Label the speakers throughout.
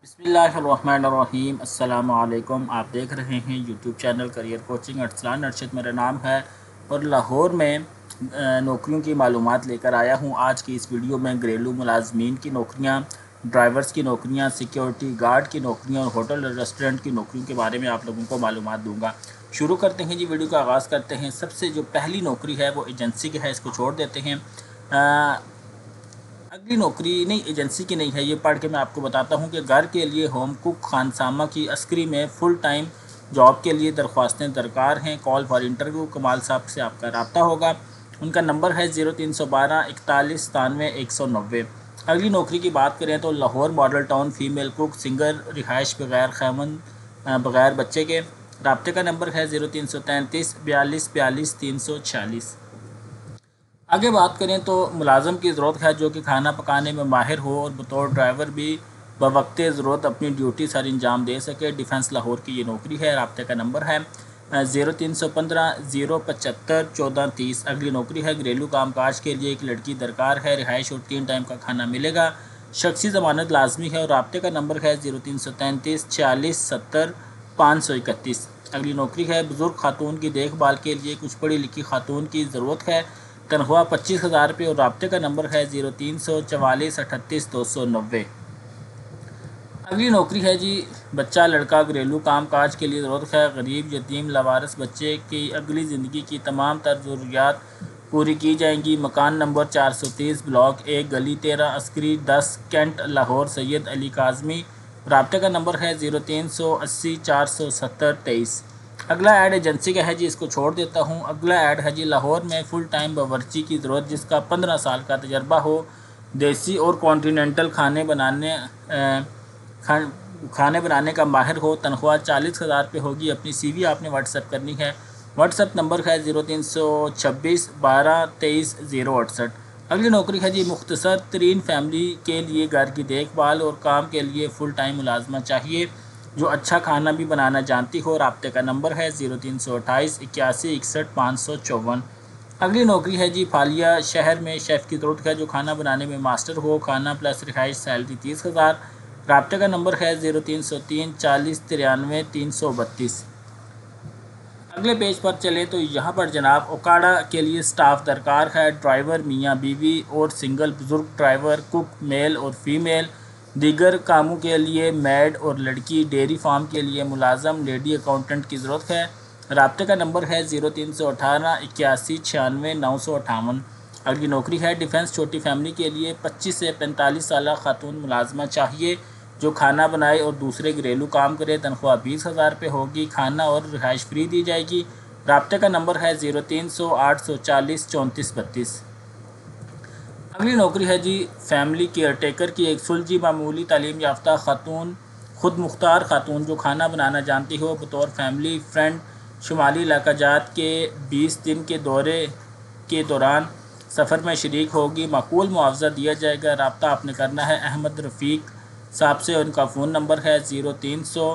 Speaker 1: बिस्मिल्लाहिर्रहमानिर्रहीम। अस्सलाम वालेकुम। आप देख रहे हैं YouTube channel career coaching. Arsalan Arshad मेरा नाम है और लाहौर में नौकरियों की मालूमात लेकर आया हूं। आज की इस वीडियो में घरेलू मुलाजमीन की नौकरियां, ड्राइवर्स की नौकरियां, सिक्योरिटी गार्ड की नौकरियां और होटल और रेस्टोरेंट की नौकरियों के बारे में आप लोगों को मालूमात दूंगा। शुरू करते हैं जी, वीडियो का आगाज़ करते हैं। सबसे जो पहली नौकरी है वो एजेंसी की है, इसको छोड़ देते हैं। अगली नौकरी नहीं, एजेंसी की नहीं है, ये पढ़ के मैं आपको बताता हूँ कि घर के लिए होम कुक खानसामा की अस्करी में फुल टाइम जॉब के लिए दरख्वास्तें दरकार हैं। कॉल फॉर इंटरव्यू कमाल साहब से आपका रब्ता होगा। उनका नंबर है 0312 41 93 190। अगली नौकरी की बात करें तो Lahore Model Town female cook सिंगर, रिहाइश बगैर खैमन बगैर बच्चे के। रब्ते का नंबर है 0333 42 42 346। आगे बात करें तो मुलाजम की ज़रूरत है जो कि खाना पकाने में माहिर हो और बतौर ड्राइवर भी बवक्त ज़रूरत अपनी ड्यूटी सर अंजाम दे सके। डिफेंस लाहौर की ये नौकरी है। रब्ते का नंबर है 0315 075 1430। अगली नौकरी है घरेलू कामकाज के लिए एक लड़की दरकार है। रिहाइश और 3 टाइम का खाना मिलेगा। शख्सी ज़मानत लाजमी है और रब्ते का नंबर है 0333 46 70 531। अगली नौकरी है बुज़ुर्ग खातून की देखभाल के लिए कुछ पढ़ी लिखी खातून की ज़रूरत है। तनख्वाह 25,000 रुपये और रब्ते का नंबर है 0344 38 290। अगली नौकरी है जी बच्चा लड़का घरेलू काम काज के लिए ज़रूरत है। गरीब यतीम लवारस बच्चे की अगली ज़िंदगी की तमाम तर ज़रूरियात पूरी की जाएंगी। मकान नंबर 430 ब्लॉक 1 गली 13 अस्करी 10 कैंट लाहौर सैयद अली काज़मी। रब्ते का नंबर है 0380 470 23। अगला ऐड एजेंसी का है जी, इसको छोड़ देता हूँ। अगला ऐड है जी लाहौर में फुल टाइम बावर्ची की ज़रूरत जिसका 15 साल का तजर्बा हो, देसी और कॉन्टिनेंटल खाने बनाने का माहिर हो। तनख्वाह 40,000 रुपये होगी। अपनी CV आपने व्हाट्सएप करनी है। व्हाट्सएप नंबर है 0326 12 23 068। अगली नौकरी है जी मुख्तसर तरीन फैमिली के लिए घर की देखभाल और काम के लिए फ़ुल टाइम मुलाजमा चाहिए जो अच्छा खाना भी बनाना जानती हो। रब्ते का नंबर है 0328 81 61 554। अगली नौकरी है जी फालिया शहर में शेफ़ की ज़रूरत है जो खाना बनाने में मास्टर हो। खाना प्लस रिहाइश सैलरी 30,000। रब्ते का नंबर है 0303 40 93 332। अगले पेज पर चलें तो यहाँ पर जनाब ओकाड़ा के लिए स्टाफ दरकार है। ड्राइवर मियाँ बीवी और सिंगल बुजुर्ग ड्राइवर, कुक मेल और फीमेल, दीगर कामों के लिए मेड और लड़की, डेयरी फार्म के लिए मुलाजम लेडी अकाउंटेंट की ज़रूरत है। रब्ते का नंबर है 0318 81 96 958। अगली नौकरी है डिफेंस छोटी फैमिली के लिए 25 से 45 साल खातून मुलाजमा चाहिए जो खाना बनाए और दूसरे घरेलू काम करे। तनख्वाह 20,000 रुपये होगी। खाना और रिहाइश फ्री दी जाएगी। रब्ते का नंबर है 0300 840 34 32। अगली नौकरी है जी फैमिली केयर टेकर की एक सुलझी मामूली तालीम याफ्ता खातून, खुद मुख्तार खातून जो खाना बनाना जानती हो, बतौर फैमिली फ्रेंड शुमाली इलाका जात के 20 दिन के दौरे के दौरान सफ़र में शरीक होगी। माकूल मुआवजा दिया जाएगा। रब्ता आपने करना है अहमद रफ़ीक साहब से। उनका फ़ोन नंबर है 0300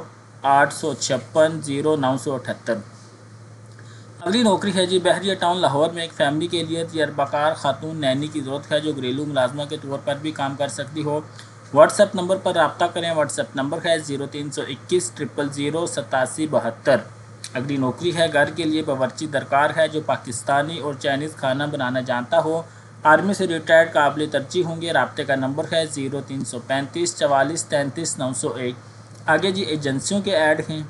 Speaker 1: 856 0978। अगली नौकरी है जी बहरिया टाउन लाहौर में एक फ़ैमिली के लिए तजर्बाकार खातून नैनी की ज़रूरत है जो घरेलू मुलाजमा के तौर पर भी काम कर सकती हो। व्हाट्सएप नंबर पर रब्ता करें। व्हाट्सएप नंबर है 0321 000 87 72। अगली नौकरी है घर के लिए बावर्ची दरकार है जो पाकिस्तानी और चाइनीज़ खाना बनाना जानता हो। आर्मी से रिटायर्ड काबिल तरजीह होंगे। रब्ते का नंबर है 0335 44 33 901। आगे जी एजेंसियों के ऐड हैं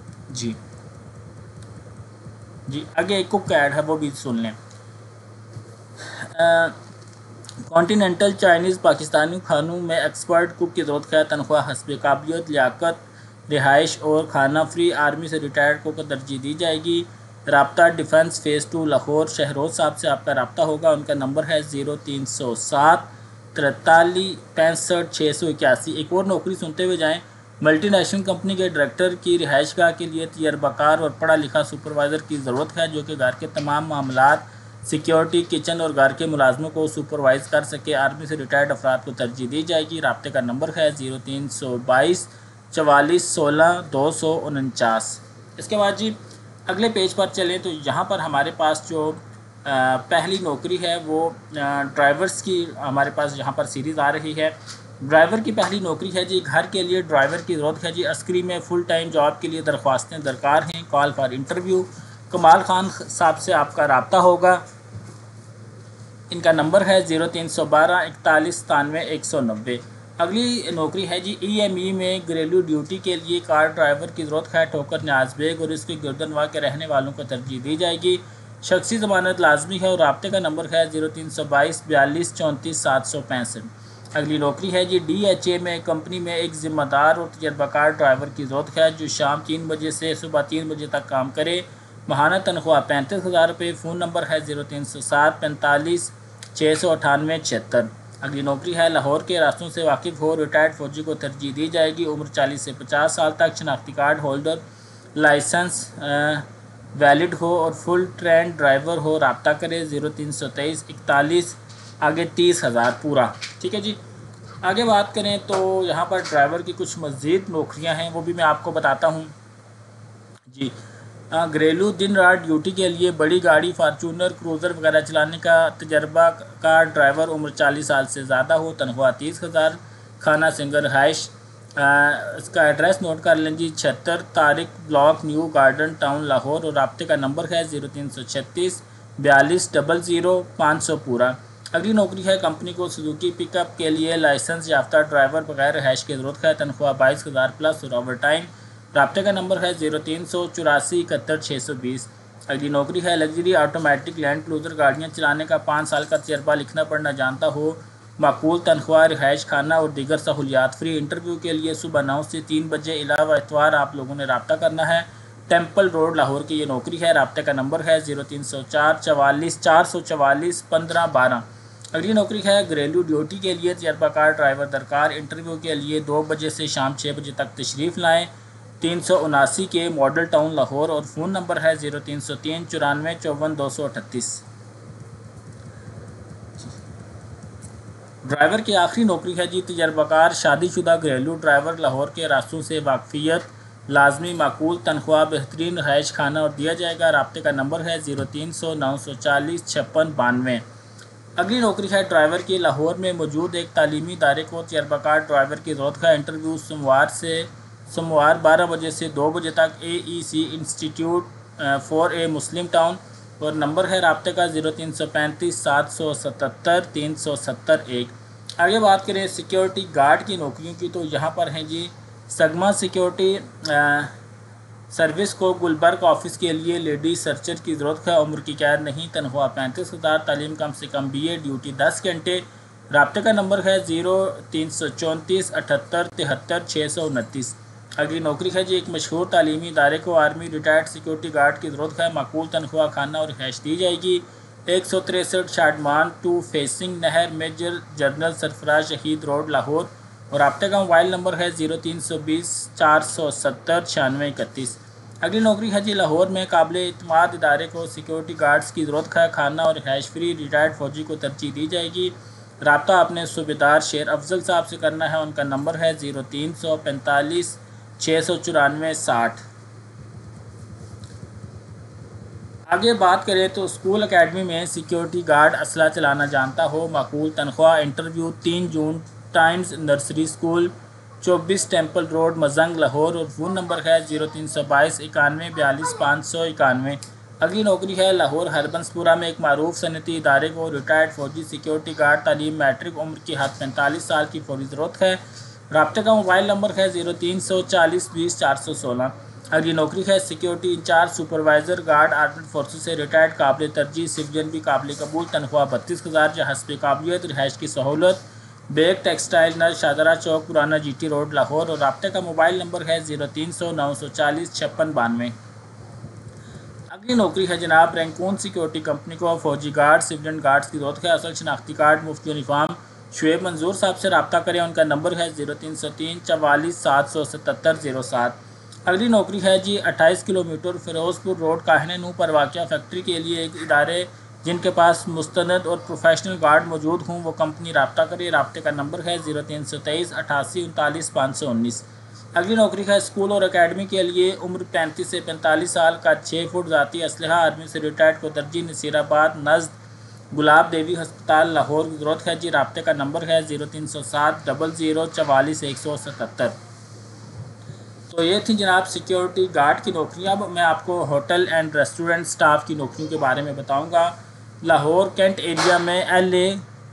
Speaker 1: जी आगे एक कुक ऐड है, वो भी सुन लें। कॉन्टिनेंटल चाइनीज़ पाकिस्तानी खानों में एक्सपर्ट कुक की ज़रूरत है। तनख्वाह हस्ब काबिलियत लियाकत, रिहाइश और खाना फ्री। आर्मी से रिटायर्ड को तरजीह दी जाएगी। रब्ता डिफेंस फ़ेज़ 2 लाहौर शहरोज साहब से आपका रब्ता होगा। उनका नंबर है 0307 43 65 681। एक और नौकरी सुनते हुए जाएँ। मल्टी नेशनल कंपनी के डायरेक्टर की रिहाइशगाह के लिए तजर्बाकार और पढ़ा लिखा सुपरवाइज़र की ज़रूरत है जो कि घर के तमाम मामलात, सिक्योरिटी, किचन और घर के मुलाजमों को सुपरवाइज़ कर सके। आर्मी से रिटायर्ड अफराद को तरजीह दी जाएगी। रब्ते का नंबर है 0322 44 16 249। इसके बाद जी अगले पेज पर चलें तो यहाँ पर हमारे पास जो पहली नौकरी है वो ड्राइवर्स की हमारे पास यहाँ पर सीरीज़ आ रही है। ڈرائیور کی پہلی نوکری ہے جی، گھر کے لیے ڈرائیور کی ضرورت ہے جی، عسکری میں فل ٹائم جاب کے لیے درخواستیں درکار ہیں، call for interview. Kamal Khan صاحب سے آپ کا رابطہ ہوگا، ان کا نمبر ہے 0312 41 97 190۔ اگلی نوکری ہے جی ای ایم ای میں گھریلو ڈیوٹی کے لیے کار ڈرائیور کی ضرورت ہے، ٹھوکر نیاز بیگ اور اس کے گردنواہ کے رہنے والوں کو ترجیح دی جائے گی، شخصی ضمانت لازمی ہے اور رابطے کا نمبر ہے 0322 42 34 765۔ اگلی نوکری ہے جی ڈی ایچ اے میں کمپنی میں ایک ذمہ دار اور تجربہ کار ڈرائیور کی ضرورت ہے جو شام 3 بجے سے صبح 3 بجے تک کام کرے، ماہانہ تنخواہ 35,000 روپے، فون نمبر ہے 0307 45 698 76۔ اگلی نوکری ہے لاہور کے راستوں سے واقف ہو، ریٹائرڈ فوجی کو ترجیح دی جائے گی، عمر 40 سے 50 سال تک، شناختی کارڈ ہولڈر، لائسنس ویلڈ ہو اور فل ٹرین ڈرائیور ہو، رابطہ کرے 0323 41 آگے 30,000 پورا، ٹھیک ہے جی۔ آگے بات کریں تو یہاں پر ڈرائیور کی کچھ مزید نوکریاں ہیں، وہ بھی میں آپ کو بتاتا ہوں جی۔ گھریلو دن رات ڈیوٹی کے لیے بڑی گاڑی فارچونر کروزر وغیرہ چلانے کا تجربہ کار ڈرائیور، عمر 40 سال سے زیادہ ہو، تنخواہ 30,000، کھانہ سنگر رہائش۔ اس کا ایڈریس نوٹ کر لیں جی، 76 Tariq block new garden town Lahore, اور رابطے کا نمبر ہے 0336 42 00 500 پورا۔ اگلی نوکری ہے کمپنی کو سزوکی پک اپ کے لیے لائسنس یافتہ ڈرائیور بغیر رہائش کی ضرورت ہے، تنخواہ 22,000 پلس اور اوور ٹائم، رابطے کا نمبر ہے 0384 71 620۔ اگلی نوکری ہے لگژری آٹومیٹک لینڈ کروزر گاڑیاں چلانے کا 5 سال کا تجربہ، لکھنا پڑھنا جانتا ہو، معقول تنخواہ، رہائش خانہ اور دیگر سہولیات فری، انٹرویو کے لیے صبح 9 سے 3 بجے علاوہ اتوار آپ لوگوں نے رابطہ کرنا ہے، ٹیمپل روڈ لاہور کی یہ نوکری ہے، رابطے کا نمبر ہے 0304 44 444 15 12۔ اگلی نوکری ہے گھریلو ڈیوٹی کے لیے تجربہ کار ڈرائیور درکار، انٹرویو کے لیے 2 بجے سے شام 6 بجے تک تشریف لائیں، 379 کے ماڈل ٹاؤن لاہور، اور فون نمبر ہے 0303 94 54 238۔ ڈرائیور کی آخری نوکری ہے جی تجربہ کار شادی شدہ گھریلو ڈرائیور، لاہور کے راستوں سے واقفیت لازمی، معقول تنخواہ، بہترین رہائش خانہ اور دیا جائے گا، رابطے کا نمبر ہے 0300 940 56 92۔ اگلی نوکری ہے ڈرائیور کی لاہور میں موجود ایک تعلیمی ادارے کو تجربہ کار ڈرائیور کی ضرورت ہے، انٹرویو سوموار 12 بجے سے 2 بجے تک، A E C institute 4A Muslim town, اور نمبر ہے رابطے کا 0335 777 370 1۔ آگے بات کریں سیکیورٹی گارڈ کی نوکریوں کی تو یہاں پر ہیں جی، سگما سیکیورٹی سروس کو گلبرگ آفس کے لیے لیڈی سرچر کی ضرورت ہے، عمر کی قید نہیں، تنخواہ 35,000، تعلیم کم سے کم BA، ڈیوٹی 10 گھنٹے، رابطے کا نمبر ہے 0334 78 73 629۔ اگلی نوکری ہے جی ایک مشہور تعلیمی ادارے کو آرمی ریٹائرڈ سیکیورٹی گارڈ کی ضرورت ہے، معقول تنخواہ، خانہ اور رہائش دی جائے گی، 163 شاڈمان 2 فیسنگ نہر میجر جنرل سرفراز شہید روڈ لاہور، اور رابطے کا موبائل نمبر ہے 0320 470 96 31۔ اگلی نوکری ہے جی لاہور میں قابل اعتماد ادارے کو سیکیورٹی گارڈز کی ضرورت ہے، خانہ اور رہائش فری، ریٹائرڈ فوجی کو ترجیح دی جائے گی، رابطہ اپنے صوبیدار شیر افضل صاحب سے کرنا ہے، ان کا نمبر ہے 0345 694 60۔ آگے بات کریں تو اسکول اکیڈمی میں سیکیورٹی گارڈ اسلحہ چلانا جانتا ہو، معقول تنخواہ، interview 3 June, Times nursery school 24 Temple Road Mozang Lahore, اور فون نمبر ہے 0322 91 42 591۔ اگلی نوکری ہے لاہور ہربنسپورہ میں ایک معروف صنعتی ادارے کو ریٹائرڈ فوجی سیکیورٹی گارڈ، تعلیم میٹرک، عمر کی حد 45 سال کی فوری ضرورت ہے، رابطے کا موبائل نمبر ہے 0340 20 416۔ اگلی نوکری ہے security incharge supervisor guard, armed forces سے ریٹائرڈ، قابل ترجیح، سویلین بھی قابل قبول، تنخواہ 32,000، جو حسب قابلیت، رہائش کی سہولت، بیگ ٹیکسٹائل نر، شاہدرہ چوک، پرانا GT روڈ لاہور، اور رابطے کا موبائل نمبر ہے 0300 940 56 92۔ اگلی نوکری ہے جناب رینکون سیکیورٹی کمپنی کو فوجی گارڈ، سویلین گارڈز کی ضرورت ہے، اصل شناختی کارڈ، مفت یونیفارم، شعیب منظور صاحب سے رابطہ کریں، ان کا نمبر ہے 0303 44 777 07۔ اگلی نوکری ہے جی 28 کلومیٹر فیروز پور روڈ کاہنہ نو پر واقع فیکٹری کے لیے ایک ادارے جن کے پاس مستند اور پروفیشنل گارڈ موجود ہوں وہ کمپنی رابطہ کرے، رابطے کا نمبر ہے 0323 88 39 519۔ اگلی نوکری ہے اسکول اور اکیڈمی کے لیے، عمر 35 سے 45 سال کا، 6 فٹ ذاتی اسلحہ، آرمی سے ریٹائرڈ کو ترجیح، نصیر آباد نزد گلاب دیوی ہسپتال لاہور کی ضرورت ہے جی، رابطے کا نمبر ہے 0307 00 44 177۔ تو یہ تھی جناب سیکیورٹی گارڈ کی نوکریاں۔ اب میں آپ کو ہوٹل اینڈ ریسٹورنٹ سٹاف کی نوکریوں کے بارے میں بتاؤں گا۔ لاہور کینٹ ایریا میں LA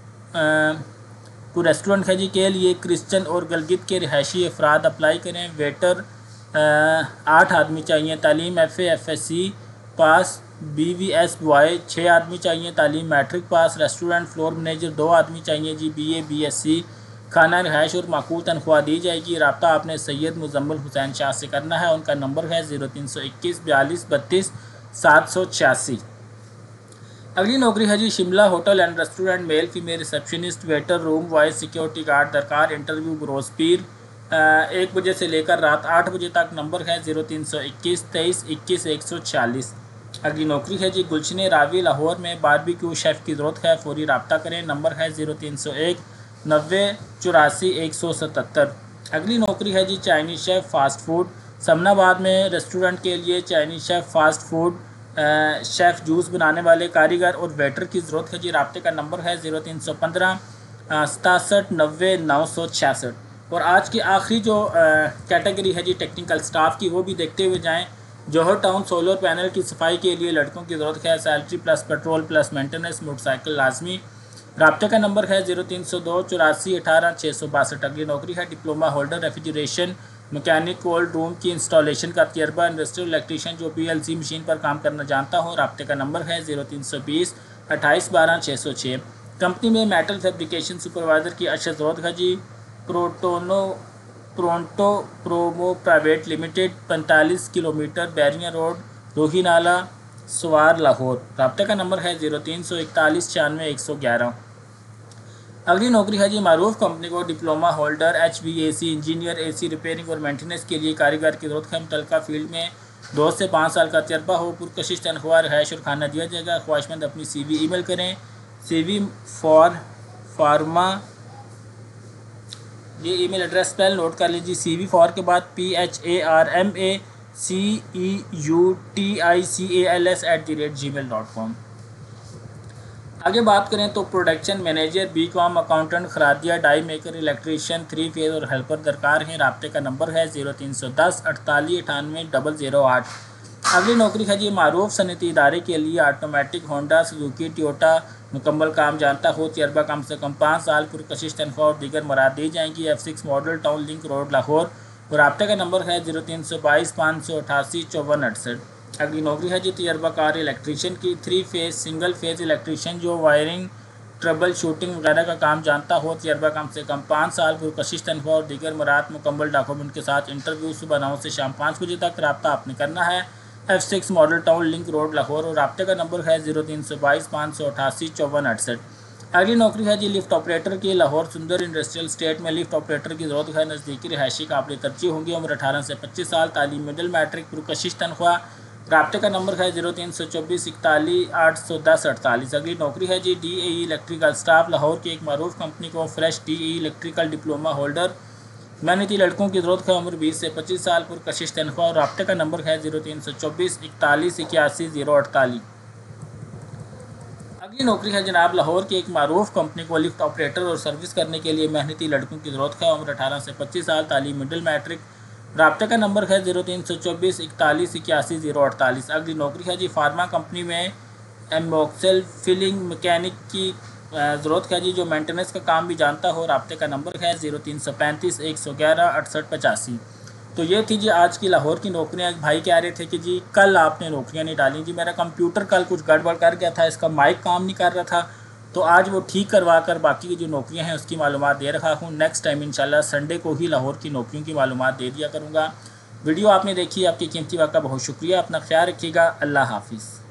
Speaker 1: کو ریسٹورنٹ ہے جی کے لیے کرسچن اور گلگت کے رہائشی افراد اپلائی کریں۔ ویٹر 8 آدمی چاہیے، تعلیم FA FSC پاس، BVS بوائے 6 آدمی چاہیے، تعلیم matric pass. Restaurant floor manager 2 آدمی چاہیے جی، BA BSc۔ کھانا رہائش اور معقول تنخواہ دی جائے گی۔ رابطہ آپ نے سید مزمل حسین شاہ سے کرنا ہے، ان کا نمبر ہے 0321 42 32 786۔ اگلی نوکری ہے جی Shimla hotel and restaurant, male female receptionist, waiter, room وائز، سیکیورٹی گارڈ درکار۔ انٹرویو بروز پیر 1 بجے سے لے کر رات 8 بجے تک، نمبر ہے 0321 23 21 146۔ اگلی نوکری ہے جی گلشن راوی لاہور میں باربیکیو شیف کی ضرورت ہے، فوری رابطہ کریں، نمبر ہے 0301 90 84 177۔ اگلی نوکری ہے جی Chinese chef fast food, Samanabad میں ریسٹورنٹ کے لیے Chinese chef fast food chef juice بنانے والے کاریگر اور ویٹر کی ضرورت ہے جی، رابطے کا نمبر ہے 0315 67 90 966۔ اور آج کی آخری جو کیٹیگری ہے جی ٹیکنیکل سٹاف کی، وہ بھی دیکھتے ہوئے جائیں۔ جوہر ٹاؤن سولر پینل کی صفائی کے لیے لڑکوں کی ضرورت ہے، salary plus petrol plus maintenance, motorcycle لازمی۔ رابطے کا نمبر ہے 0302 84 18 662۔ اگلی نوکری ہے diploma holder refrigeration mechanic cold room کی انسٹالیشن کا تجربہ، انڈسٹریل الیکٹریشین جو PLC مشین پر کام کرنا جانتا ہو۔ رابطے کا نمبر ہے 0320 28 12 606۔ کمپنی میں میٹل فیبریکیشن سپروائزر کی اشد ضرورت ہے جی، Pronto Promo private limited, 45 kilometre Bedian road, Rohi Nala, سوار لاہور۔ رابطے کا نمبر ہے 0341 96 111۔ اگلی نوکری ہے جی معروف کمپنی کو diploma holder HVAC engineer AC repairing اور مینٹیننس کے لیے کاریگر کی ضرورت ہے، متعلقہ فیلڈ میں 2 سے 5 سال کا تجربہ ہو، پرکشش تنخواہ، رہائش اور کھانا دیا جائے گا۔ خواہشمند اپنی CV ای میل کریں، CV فار فارما، یہ ای میل ایڈریس پہلے نوٹ کر لیجیے، CV فار کے بعد PHARMACEUTICALS@gmail.com۔ آگے بات کریں تو پروڈکشن مینیجر BCom اکاؤنٹنٹ، خرادیہ ڈائی میکر، الیکٹریشین 3 فیز اور ہیلپر درکار ہیں۔ رابطے کا نمبر ہے 0310 48 98 008۔ اگلی نوکری ہے جی معروف صنعتی ادارے کے لیے آٹومیٹک، ہونڈا، سزوکی، ٹویوٹا، مکمل کام جانتا ہو، تجربہ کم سے کم 5 سال، پرکشش تنخواہ اور دیگر مراد دی جائیں گی۔ F6 Model Town Link Road Lahore, اور رابطے کا نمبر ہے 0322 588 5468۔ اگلی نوکری ہے جی تجربہ کار الیکٹریشین کی، 3 فیز سنگل فیز الیکٹریشین جو وائرنگ، ٹربل شوٹنگ وغیرہ کا کام جانتا ہو، تجربہ کم سے کم 5 سال، پرکشش تنخواہ اور دیگر مراد مکمل ڈاکومنٹ کے ساتھ۔ انٹرویو صبح 9 سے شام 5 بجے تک۔ رابطہ آپ نے کرنا ہے F6 Model Town Link Road Lahore, اور رابطے کا نمبر ہے 0322 588 5468۔ اگلی نوکری ہے جی لفٹ آپریٹر کی، لاہور سندر انڈسٹریل اسٹیٹ میں لفٹ آپریٹر کی ضرورت ہے، نزدیکی رہائشی قابل ترجیح ہوں گی، عمر 18 سے 25 سال، تعلیم مڈل میٹرک، پرکشش تنخواہ۔ رابطے کا نمبر ہے 0324 41 810 48۔ اگلی نوکری ہے جی DAE الیکٹریکل سٹاف، لاہور کی ایک معروف کمپنی کو fresh DAE electrical diploma holder محنتی لڑکوں کی ضرورت ہے، عمر 20 سے 25 سال، پرکشش تنخواہ، اور رابطے کا نمبر ہے 0324 41 81 048۔ اگلی نوکری ہے جناب لاہور کی ایک معروف کمپنی کو لفٹ آپریٹر اور سروس کرنے کے لیے محنتی لڑکوں کی ضرورت ہے، عمر 18 سے 25 سال، تعلیم مڈل میٹرک۔ رابطے کا نمبر ہے 0324 41 81 048۔ اگلی نوکری ہے جی فارما کمپنی میں ایموکسل فلنگ مکینک کی ضرورت ہے جی، جو مینٹیننس کا کام بھی جانتا ہو۔ رابطے کا نمبر ہے 0335 111 68 85۔ تو یہ تھی جی آج کی لاہور کی نوکریاں۔ ایک بھائی کہہ رہے تھے کہ جی کل آپ نے نوکریاں نہیں ڈالیں، جی میرا کمپیوٹر کل کچھ گڑبڑ کر گیا تھا، اس کا مائک کام نہیں کر رہا تھا، تو آج وہ ٹھیک کروا کر باقی کی جو نوکریاں ہیں اس کی معلومات دے رہا ہوں۔ نیکسٹ ٹائم انشاءاللہ سنڈے کو ہی لاہور کی نوکریوں کی معلومات دے دیا کروں گا۔ ویڈیو آپ نے دیکھی، آپ کی قیمتی وقت کا بہت شکریہ، اپنا خیال رکھیے گا، اللہ حافظ۔